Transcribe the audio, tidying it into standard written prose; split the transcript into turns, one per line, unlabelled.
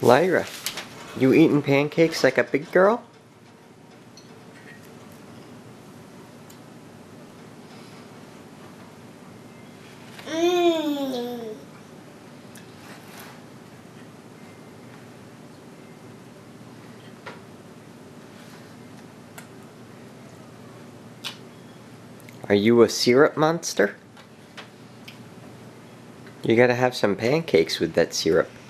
Lyra, you eating pancakes like a big girl? Are you a syrup monster? You gotta have some pancakes with that syrup.